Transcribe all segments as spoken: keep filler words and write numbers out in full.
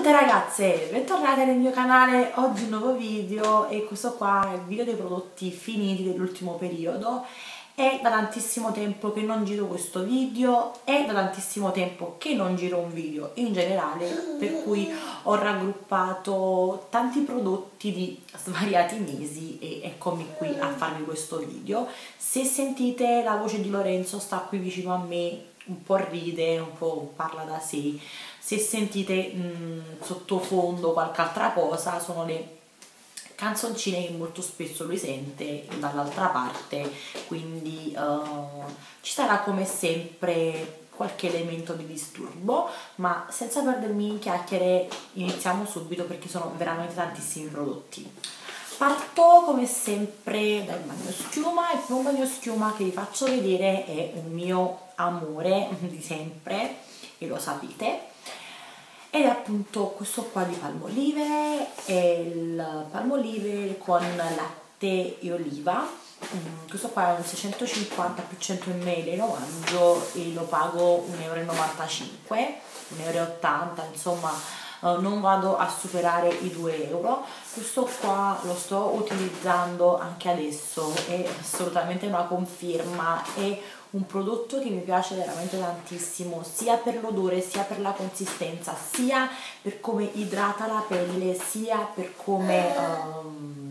tutte ragazze, bentornate nel mio canale. Oggi un nuovo video e questo qua è il video dei prodotti finiti dell'ultimo periodo. È da tantissimo tempo che non giro questo video, è da tantissimo tempo che non giro un video in generale, per cui ho raggruppato tanti prodotti di svariati mesi e eccomi qui a farvi questo video. Se sentite la voce di Lorenzo, sta qui vicino a me, un po' ride, un po' parla da sé. Se sentite mh, sottofondo qualche altra cosa, sono le canzoncine che molto spesso lui sente dall'altra parte, quindi uh, ci sarà come sempre qualche elemento di disturbo, ma senza perdermi in chiacchiere iniziamo subito perché sono veramente tantissimi prodotti. Parto come sempre dal bagno schiuma. Il primo bagno schiuma che vi faccio vedere è un mio amore di sempre e lo sapete, ed è appunto questo qua di Palmolive. È il Palmolive con latte e oliva. Mm, questo qua è un seicentocinquanta più cento millilitri in omaggio e lo pago un euro e novantacinque, un euro e ottanta, insomma uh, non vado a superare i due euro. Questo qua lo sto utilizzando anche adesso, è assolutamente una conferma, è un prodotto che mi piace veramente tantissimo, sia per l'odore, sia per la consistenza, sia per come idrata la pelle, sia per come um,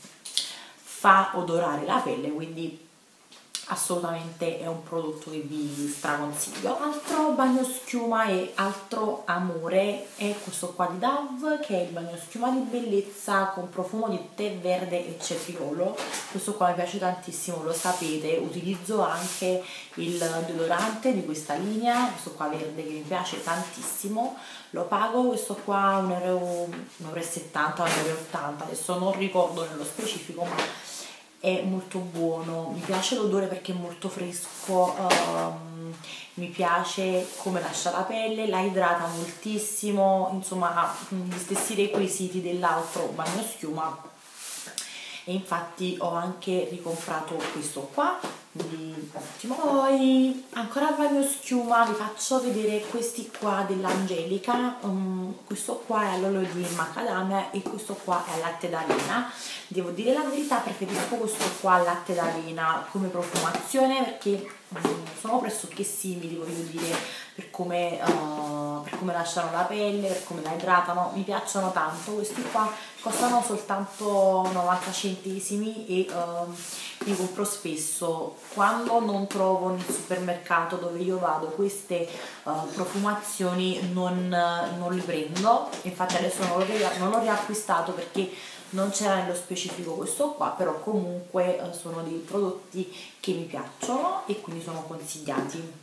fa odorare la pelle, quindi assolutamente è un prodotto che vi straconsiglio. Altro bagno schiuma e altro amore è questo qua di Dove, che è il bagno schiuma di bellezza con profumo di tè verde e cetriolo. Questo qua mi piace tantissimo, lo sapete. Utilizzo anche il deodorante di questa linea, questo qua verde, che mi piace tantissimo. Lo pago questo qua un euro e settanta, un euro e ottanta, adesso non ricordo nello specifico, ma è molto buono. Mi piace l'odore perché è molto fresco, um, mi piace come lascia la pelle, la idrata moltissimo, insomma ha gli stessi requisiti dell'altro bagno schiuma, e infatti ho anche ricomprato questo qua, quindi ottimo. Poi ancora al bagno schiuma vi faccio vedere questi qua dell'Angelica. Um, questo qua è all'olio di macadamia e questo qua è al latte d'avena. Devo dire la verità, preferisco questo qua al latte d'avena come profumazione perché um, sono pressoché simili, voglio dire, per come, uh, per come lasciano la pelle, per come la idratano, mi piacciono tanto. Questi qua costano soltanto novanta centesimi e uh, li compro spesso. Quando non trovo nel supermercato dove io vado queste uh, profumazioni non, non li prendo, infatti adesso non l'ho, non l'ho riacquistato perché non c'era nello specifico questo qua, però comunque uh, sono dei prodotti che mi piacciono e quindi sono consigliati.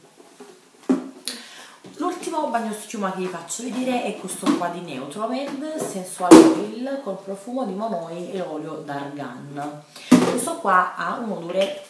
L'ultimo bagno schiuma che vi faccio vedere è questo qua di Neutromed Sensual Oil con profumo di monoi e olio d'argan. Questo qua ha un odore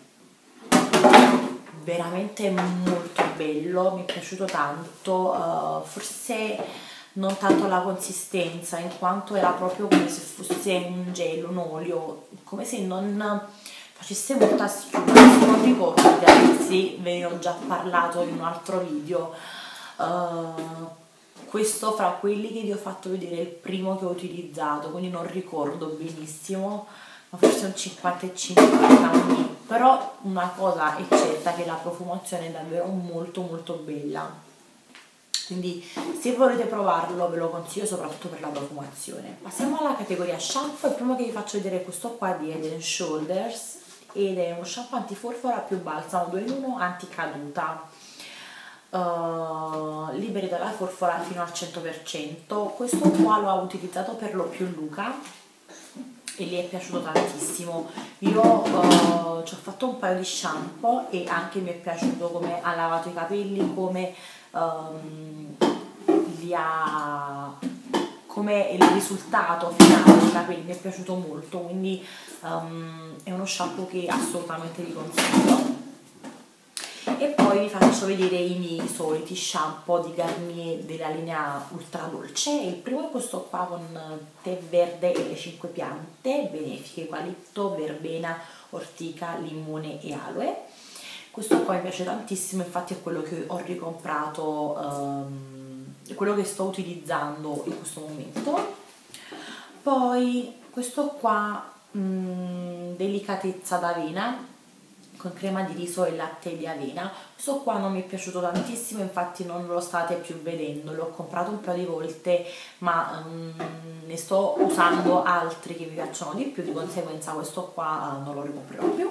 veramente molto bello, mi è piaciuto tanto, uh, forse non tanto la consistenza, in quanto era proprio come se fosse un gel, un olio, come se non facesse molta schiuma. Non ricordo se ve ne ho già parlato in un altro video. Uh, questo fra quelli che vi ho fatto vedere è il primo che ho utilizzato, quindi non ricordo benissimo, ma forse un cinquanta e cinquanta anni. Però una cosa è certa, che la profumazione è davvero molto molto bella, quindi se volete provarlo ve lo consiglio soprattutto per la profumazione. Passiamo alla categoria shampoo. Il primo che vi faccio vedere è questo qua di Head and Shoulders ed è uno shampoo antiforfora più balsamo due in uno anticaduta. Uh, liberi dalla forfora fino al cento per cento. Questo qua lo ha utilizzato per lo più Luca e gli è piaciuto tantissimo. Io uh, ci ho fatto un paio di shampoo e anche mi è piaciuto come ha lavato i capelli, come um, li ha, come il risultato finale dei capelli mi è piaciuto molto, quindi um, è uno shampoo che assolutamente vi consiglio. E poi vi faccio vedere i miei soliti shampoo di Garnier della linea ultra dolce. Il primo è questo qua con tè verde e le cinque piante benefiche: eucalipto, verbena, ortica, limone e aloe. Questo qua mi piace tantissimo, infatti è quello che ho ricomprato um, quello che sto utilizzando in questo momento. Poi questo qua, mh, delicatezza d'avena con crema di riso e latte di avena. Questo qua non mi è piaciuto tantissimo, infatti non lo state più vedendo, l'ho comprato un paio di volte, ma um, ne sto usando altri che mi piacciono di più, di conseguenza questo qua uh, non lo ricomprerò più.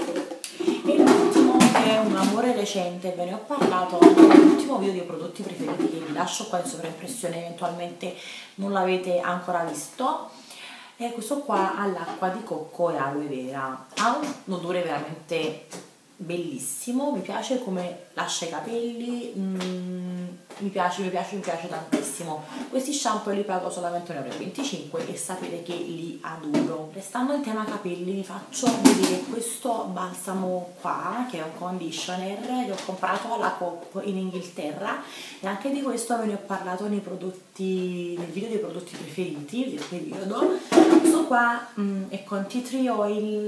E l'ultimo, che è un amore recente, ve ne ho parlato nell'ultimo video dei prodotti preferiti, che vi lascio qua in sovraimpressione, eventualmente non l'avete ancora visto. E questo qua all'acqua di cocco e aloe vera, ha un odore veramente bellissimo, mi piace come lascia i capelli, mm, mi piace, mi piace, mi piace tantissimo. Questi shampoo li pago solamente un euro e venticinque e sapete che li adoro. Restando in tema capelli, vi faccio vedere questo balsamo qua, che è un conditioner che ho comprato alla Coop in Inghilterra, e anche di questo ve ne ho parlato nei prodotti, nel video dei prodotti preferiti del periodo. Questo qua mm, è con tea tree oil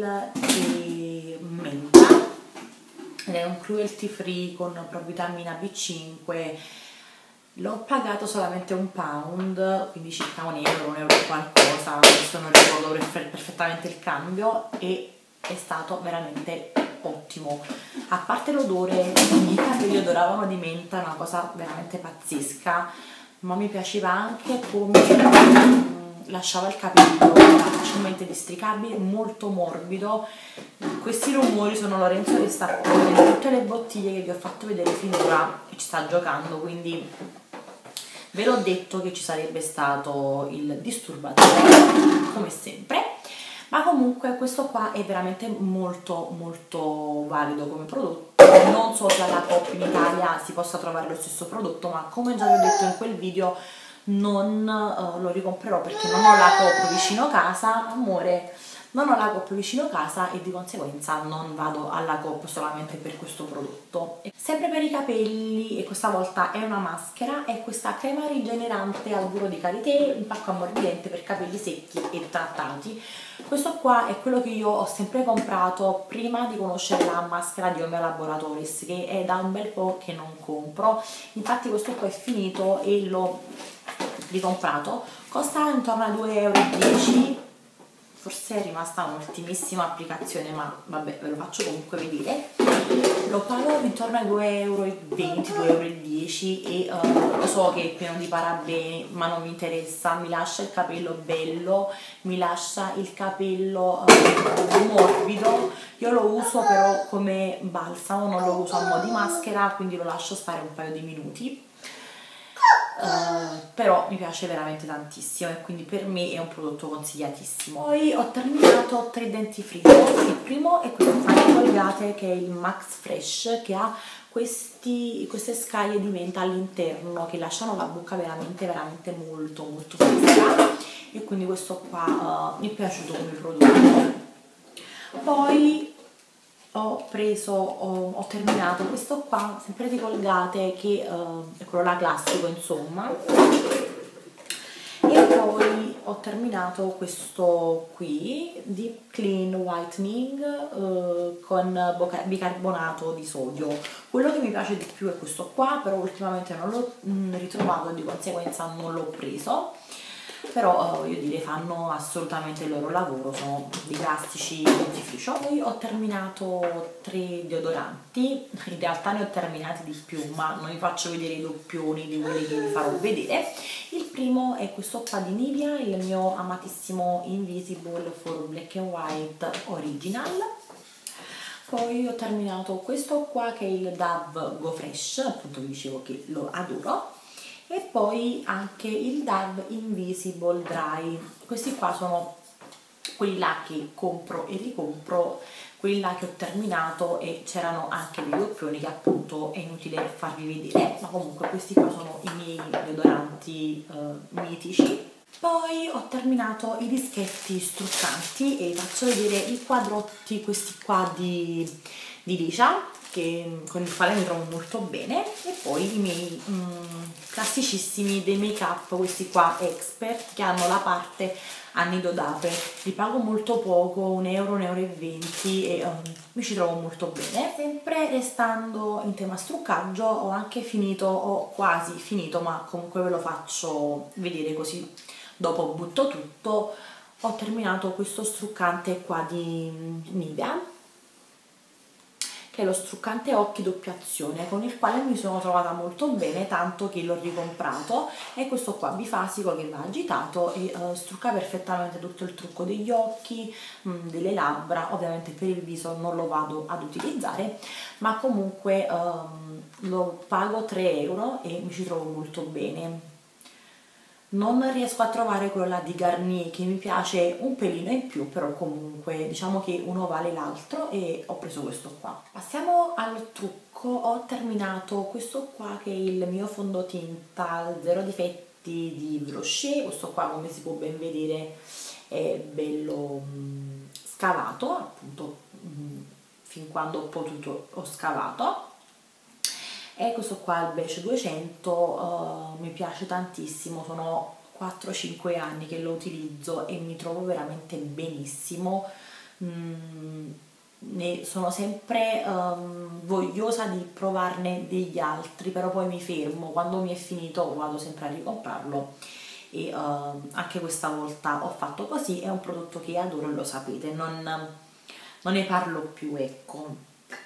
e menta, ed è un cruelty free con provitamina B cinque. L'ho pagato solamente un pound, quindi circa un euro, un euro e qualcosa, adesso non ricordo perfettamente il cambio, e è stato veramente ottimo. A parte l'odore, i miei capelli odoravano di menta, una cosa veramente pazzesca, ma mi piaceva anche come lasciava il capello, era facilmente districabile, molto morbido. Questi rumori sono Lorenzo che sta prendendo tutte le bottiglie che vi ho fatto vedere finora e ci sta giocando, quindi ve l'ho detto che ci sarebbe stato il disturbatore come sempre. Ma comunque questo qua è veramente molto molto valido come prodotto. Non so se alla Coop in Italia si possa trovare lo stesso prodotto, ma come già vi ho detto in quel video non uh, lo ricomprerò perché non ho la Coop vicino casa, amore, non ho la Coop vicino casa e di conseguenza non vado alla Coop solamente per questo prodotto. Sempre per i capelli, e questa volta è una maschera, è questa crema rigenerante al burro di karité, un pacco ammorbidente per capelli secchi e trattati. Questo qua è quello che io ho sempre comprato prima di conoscere la maschera di Home Laboratories, che è da un bel po' che non compro. Infatti questo qua è finito e l'ho ricomprato, costa intorno a due euro e dieci, forse è rimasta un'ultimissima applicazione, ma vabbè, ve lo faccio comunque vedere. Lo pago intorno ai due euro e venti, due euro e dieci, e uh, lo so che è pieno di parabeni, ma non mi interessa, mi lascia il capello bello, mi lascia il capello uh, morbido. Io lo uso però come balsamo, non lo uso a mo' di maschera, quindi lo lascio stare un paio di minuti. Uh, però mi piace veramente tantissimo e quindi per me è un prodotto consigliatissimo. Poi ho terminato tre dentifricio. Il primo è questo qua di Colgate, che è il Max Fresh, che ha questi, queste scaglie di menta all'interno che lasciano la bocca veramente veramente molto molto fresca, e quindi questo qua uh, mi è piaciuto come prodotto. Poi ho preso, ho, ho terminato questo qua, sempre di Colgate, che uh, è quello là classico insomma, e poi ho terminato questo qui, Deep Clean Whitening uh, con bicarbonato di sodio. Quello che mi piace di più è questo qua, però ultimamente non l'ho ritrovato e di conseguenza non l'ho preso. Però uh, io direi fanno assolutamente il loro lavoro, sono dei classici dentifricio. Poi ho terminato tre deodoranti, in realtà ne ho terminati di più, ma non vi faccio vedere i doppioni di quelli che vi farò vedere. Il primo è questo qua di Nivea, il mio amatissimo Invisible for Black and White Original. Poi ho terminato questo qua che è il Dove Go Fresh, appunto vi dicevo che lo adoro. E poi anche il Dove Invisible Dry. Questi qua sono quelli là che compro e ricompro, quelli là che ho terminato, e c'erano anche dei doppioni che appunto è inutile farvi vedere, ma comunque questi qua sono i miei deodoranti uh, mitici. Poi ho terminato i dischetti struccanti e vi faccio vedere i quadrotti, questi qua di, di Licia, che, con il quale mi trovo molto bene, e poi i miei mm, classicissimi dei make up, questi qua Expert, che hanno la parte a nido d'ape. Li pago molto poco, un euro, un euro e venti, e um, mi ci trovo molto bene. Sempre restando in tema struccaggio, ho anche finito, ho quasi finito, ma comunque ve lo faccio vedere così dopo butto tutto. Ho terminato questo struccante qua di Nivea, che è lo struccante occhi doppia azione, con il quale mi sono trovata molto bene, tanto che l'ho ricomprato. È questo qua bifasico che va agitato e uh, strucca perfettamente tutto il trucco degli occhi, mh, delle labbra. Ovviamente per il viso non lo vado ad utilizzare, ma comunque um, lo pago tre euro e mi ci trovo molto bene. Non riesco a trovare quello là di Garnier, che mi piace un pelino in più, però comunque diciamo che uno vale l'altro, e ho preso questo qua. Passiamo al trucco. Ho terminato questo qua che è il mio fondotinta zero difetti di Rocher. Questo qua, come si può ben vedere, è bello mh, scavato, appunto mh, fin quando ho potuto ho scavato. E questo qua, il Beige duecento, uh, mi piace tantissimo, sono quattro cinque anni che lo utilizzo e mi trovo veramente benissimo. Mm, ne sono sempre um, vogliosa di provarne degli altri, però poi mi fermo, quando mi è finito vado sempre a ricomprarlo, e uh, anche questa volta ho fatto così. È un prodotto che adoro e lo sapete, non, non ne parlo più, ecco.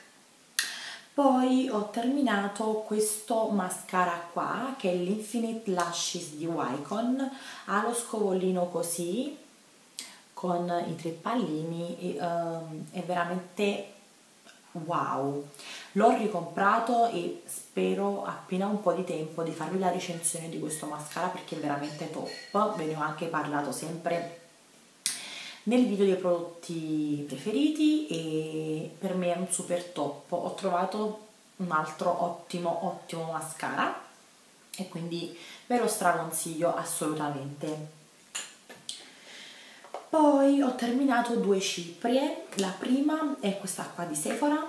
Poi ho terminato questo mascara qua, che è l'Infinite Lashes di Wycon. Ha lo scovolino così, con i tre pallini, e, um, è veramente wow. L'ho ricomprato e spero appena un po' di tempo di farvi la recensione di questo mascara, perché è veramente top. Ve ne ho anche parlato sempre nel video dei prodotti preferiti, e per me è un super top. Ho trovato un altro ottimo ottimo mascara e quindi ve lo straconsiglio assolutamente. Poi ho terminato due ciprie. La prima è questa qua di Sephora,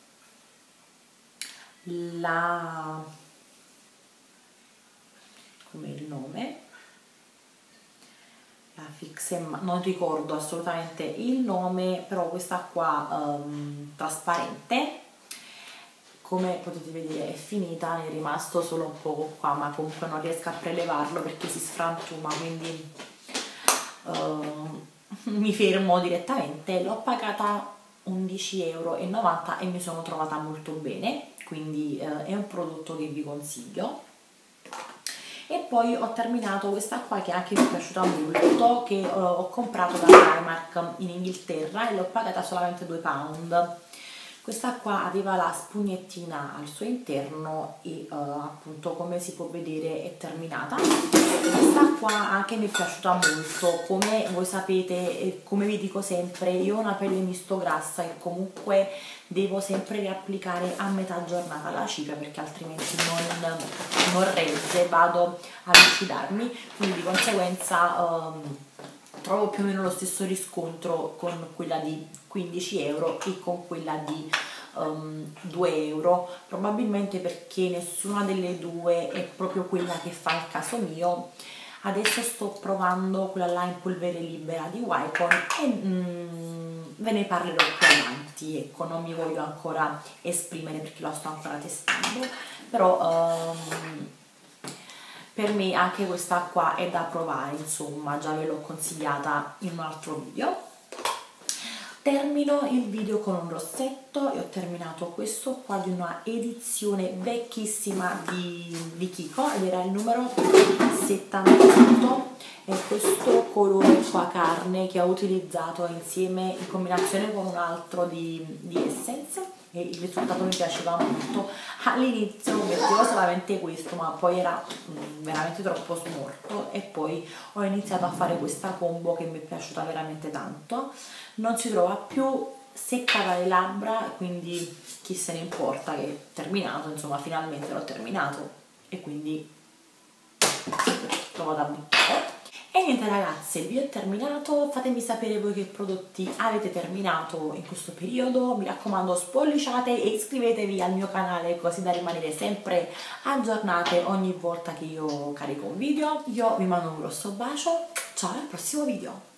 la come il nome, la Fix and Matte, non ricordo assolutamente il nome, però questa qua um, trasparente, come potete vedere è finita, ne è rimasto solo un poco qua, ma comunque non riesco a prelevarlo perché si sfrantuma, quindi uh, mi fermo direttamente. L'ho pagata undici euro e novanta e mi sono trovata molto bene, quindi uh, è un prodotto che vi consiglio. E poi ho terminato questa qua, che anche mi è piaciuta molto, che uh, ho comprato da Primark in Inghilterra e l'ho pagata solamente due pound. Questa qua aveva la spugnettina al suo interno e uh, appunto, come si può vedere, è terminata. Questa qua anche mi è piaciuta molto. Come voi sapete e come vi dico sempre, io ho una pelle misto grassa e comunque devo sempre riapplicare a metà giornata la cipria, perché altrimenti non, non regge, vado a lucidarmi, quindi di conseguenza um, trovo più o meno lo stesso riscontro con quella di quindici euro e con quella di um, due euro, probabilmente perché nessuna delle due è proprio quella che fa il caso mio. Adesso sto provando quella là in polvere libera di Wycon e mm, ve ne parlerò più avanti, ecco, non mi voglio ancora esprimere perché la sto ancora testando, però um, per me anche questa qua è da provare, insomma, già ve l'ho consigliata in un altro video. Termino il video con un rossetto e ho terminato questo qua di una edizione vecchissima di, di Kiko, ed era il numero settantotto. È questo colore qua carne che ho utilizzato insieme in combinazione con un altro di, di Essence, e il risultato mi piaceva molto. All'inizio mettevo solamente questo, ma poi era mh, veramente troppo smorto, e poi ho iniziato a fare questa combo che mi è piaciuta veramente tanto. Non si trova più, secca dalle labbra, quindi chi se ne importa che è terminato, insomma finalmente l'ho terminato e quindi l'ho da buttare. E niente ragazze, il video è terminato, fatemi sapere voi che prodotti avete terminato in questo periodo, mi raccomando spolliciate e iscrivetevi al mio canale così da rimanere sempre aggiornate ogni volta che io carico un video. Io vi mando un grosso bacio, ciao al prossimo video!